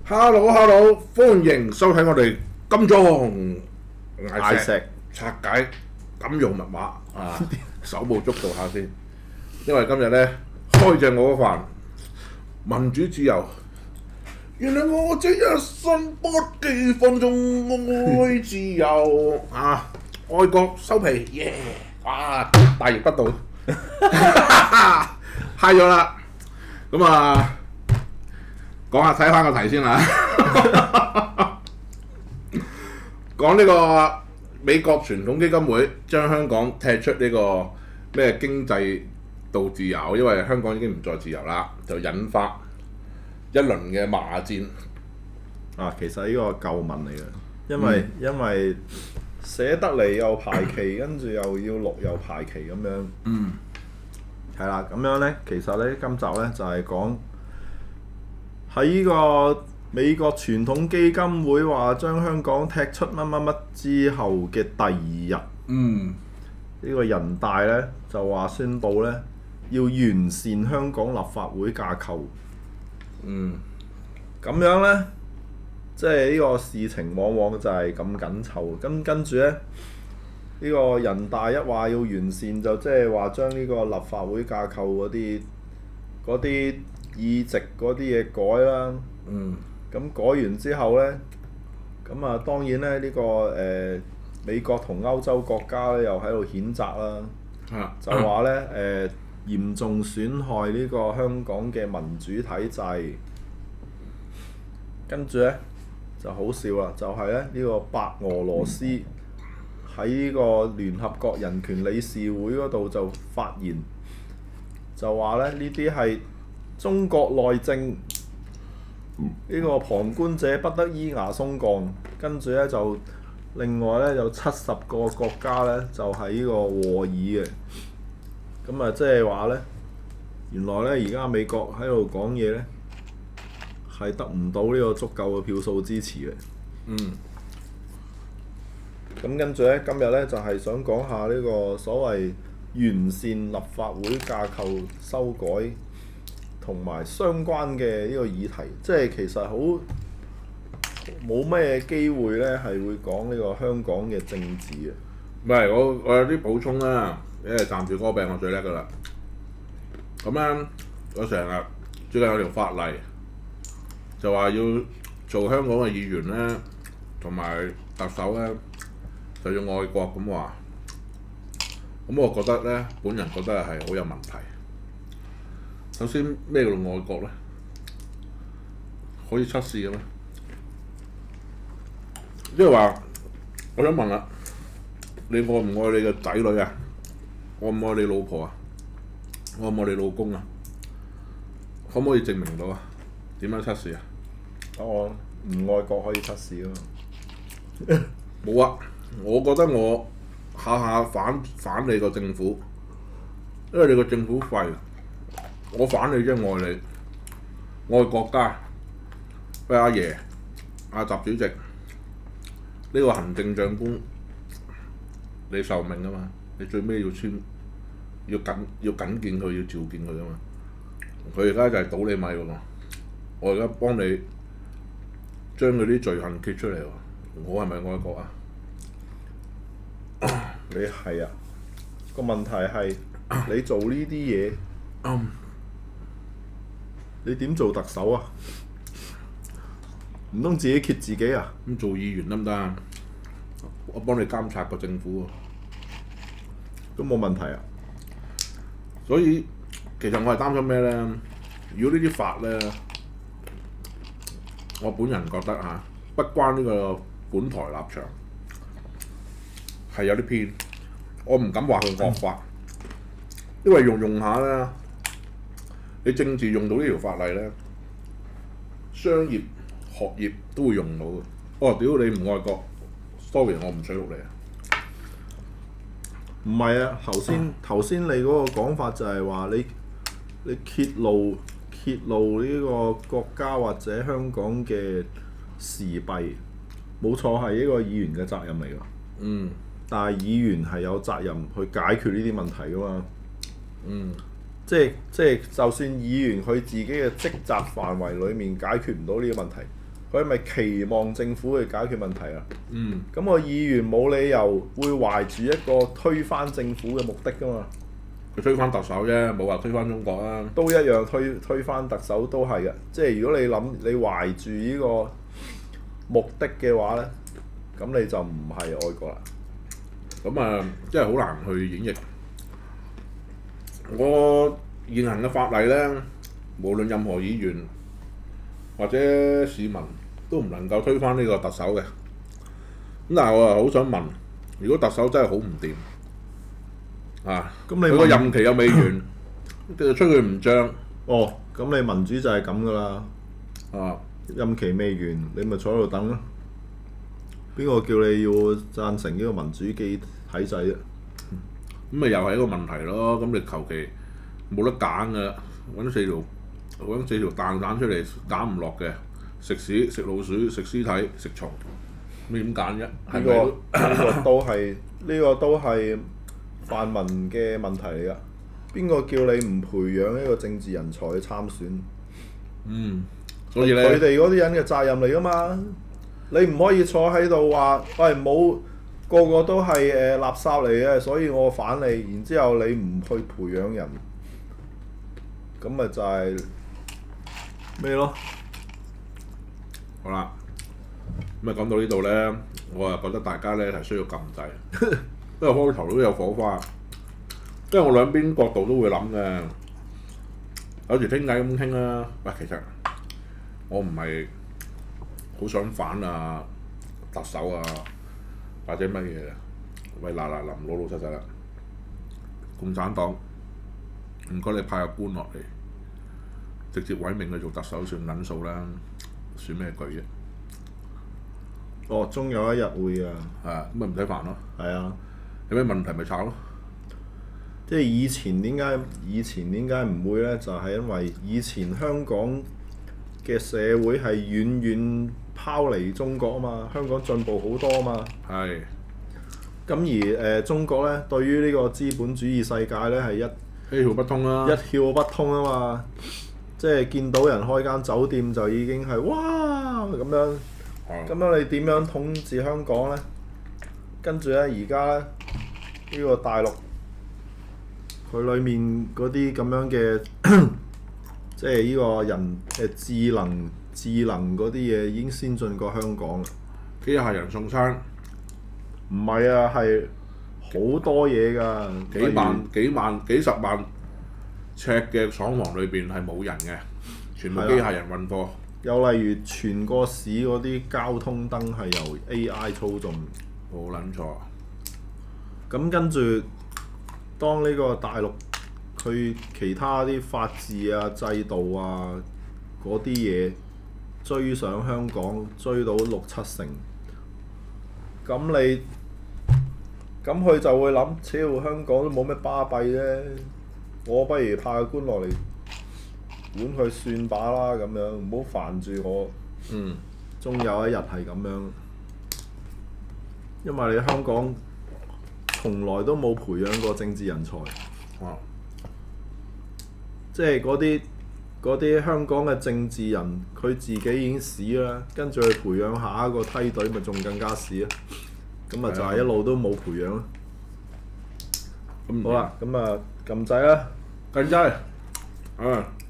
Hello，歡迎收睇我哋金裝嗌石拆解金融密碼啊！手舞足蹈下先，因為今日咧開正我嗰飯民主自由，原來我這一生不羈放縱愛自由啊！愛國收皮耶！啊，大逆不道，嗨咗啦！咁啊〜講下睇翻個題先啦，講呢個美國傳統基金會將香港踢出呢個咩經濟到自由，因為香港已經唔再自由啦，就引發一輪嘅罵戰。 啊，其實呢個舊聞嚟嘅，因為寫得嚟又排期，跟住又要錄又排期咁樣。係啦，咁樣呢，其實呢，今集呢就係講。喺呢個美國傳統基金會話將香港踢出乜乜乜之後嘅第二日，呢個人大呢就話宣佈呢要完善香港立法會架構。咁樣呢，即係呢個事情往往就係咁緊湊。跟住呢，呢個人大一話要完善，就即係話將呢個立法會架構嗰啲議席嗰啲嘢改啦，咁改完之後呢，咁啊當然咧呢個美國同歐洲國家咧又喺度譴責啦，就話呢嚴重損害呢個香港嘅民主體制，跟住呢，就好笑啦，就係呢個白俄羅斯喺呢個聯合國人權理事會嗰度就發言，就話呢啲係中國內政，呢個旁觀者不得依牙鬆槓，跟住呢，就另外呢，有70個國家呢，就喺呢個和議嘅，咁啊即係話呢，原來呢，而家美國喺度講嘢呢，係得唔到呢個足夠嘅票數支持嘅。咁跟住呢，今日呢，就係想講下呢個所謂完善立法會架構修改同埋相關嘅呢個議題，即係其實好冇咩機會呢係會講呢個香港嘅政治嘅。 唔係，我有啲補充啦，因為暫時嗰個病我最叻噶啦。咁咧，我成日最近有條法例就話要做香港嘅議員咧，同埋特首咧就要愛國咁話。咁我覺得咧，本人覺得係好有問題。首先咩叫做愛國咧？可以測試嘅咩？即係話，我想問啦，你愛唔愛你嘅仔女啊？愛唔愛你老婆啊？愛唔愛你老公啊？可唔可以證明到啊？點樣測試啊？ 我唔愛國可以測試啊嘛。 冇啊！我覺得我下下反你個政府，因為你個政府廢。我反你即係愛你，愛國家。喂，阿爺，阿習主席，呢個行政長官，你受命啊嘛，你最尾要緊見佢，要召見佢啊嘛。佢而家就係倒你米喎，我而家幫你將佢啲罪行揭出嚟喎，我係咪愛國啊？ 你係啊，個問題係你做呢啲嘢。你點做特首啊？唔通自己揭自己啊？ 咁做議員得唔得啊？我幫你監察個政府喎， 都冇問題啊。 所以其實我係擔心咩咧？如果呢啲法咧，我本人覺得嚇不關呢個本台立場，係有啲偏。我唔敢話佢惡法，因為用下咧。你政治用到呢條法例咧，商業、學業都會用到嘅。哦，屌你唔愛國 ，sorry， 我唔取錄你啊！ 唔係啊，頭先你嗰個講法就係話你揭露呢個國家或者香港嘅時弊，冇錯係呢個議員嘅責任嚟㗎。但係議員係有責任去解決呢啲問題㗎嘛。即係就算議員佢自己嘅職責範圍裡面解決唔到呢個問題， 佢係咪期望政府去解決問題啊？ 嗯， 咁個議員冇理由會懷住一個推翻政府嘅目的㗎嘛？ 佢推翻特首啫，冇話推翻中國啊。 都一樣推翻特首都係嘅，即係如果你懷住呢個目的嘅話咧，咁你就唔係愛國啦。 咁啊，真係好難去演繹。我現行嘅法例咧，無論任何議員或者市民都唔能夠推翻呢個特首嘅。咁但係我又好想問，如果特首真係好唔掂啊， 咁你佢個任期又未完，就吹佢唔脹哦，咁你民主就係咁噶啦， 啊！ 任期未完，你咪坐喺度等咯。邊個叫你要贊成呢個民主體制啊？ 咁咪又係一個問題咯。咁你求其冇得揀㗎，揾四條蛋蛋出嚟揀唔落嘅，食屎、食老鼠、食屍體、食蟲，你點揀啫？ 呢個都係泛民嘅問題嚟㗎。邊個叫你唔培養一個政治人才去參選？ 所以咧， 佢哋嗰啲人嘅責任嚟㗎嘛。你唔可以坐喺度話，喂，冇個個都係垃圾嚟嘅，所以我反你。然之後你唔去培養人，咁咪就係咩咯？ 好啦，咁啊講到呢度咧，我啊覺得大家咧係需要撳掣，因為開頭都有火花，因為我兩邊角度都會諗嘅。有時傾偈咁傾啦，喂，其實我唔係好想反啊特首啊或者乜嘢，喂，嗱臨老老實實啦，共產黨唔該你派個官落嚟，直接委命佢做特首算撚數啦，選咩舉啫？ 哦，終有一日會㗎。 咁咪唔使煩咯。 係啊， 有咩問題咪炒咯。 即係以前點解唔會呢？就係因為以前香港嘅社會係遠遠拋離中國啊嘛，香港進步好多啊嘛。 係。 咁而中國呢，對於呢個資本主義世界呢，係一竅不通啦。 一竅不通啊嘛！即係見到人開間酒店就已經係哇咁樣。咁樣你點樣統治香港呢？跟住呢，而家呢，呢個大陸佢裡面嗰啲咁樣嘅，即係呢個人智能嗰啲嘢已經先進過香港啦。 機械人送餐。 唔係啊，係好多嘢㗎。 幾十萬尺嘅廠房裏邊係冇人嘅，全部機械人運貨。 又例如全個市嗰啲交通燈係由 AI 操縱， 冇撚錯。 咁跟住，當呢個大陸佢其他啲法治啊、制度啊嗰啲嘢追上香港，追到6-7成，咁佢就會諗：超香港都冇咩巴閉啫，我不如派個官落嚟管佢算把啦，咁樣唔好煩住我。終有一日係咁樣，因為你香港從來都冇培養過政治人才。即係嗰啲香港嘅政治人，佢自己已經屎啦，跟住去培養下一個梯隊，咪仲更加屎啊！咁咪就係一路都冇培養咯。好啦，咁啊撳掣啦， 撳掣，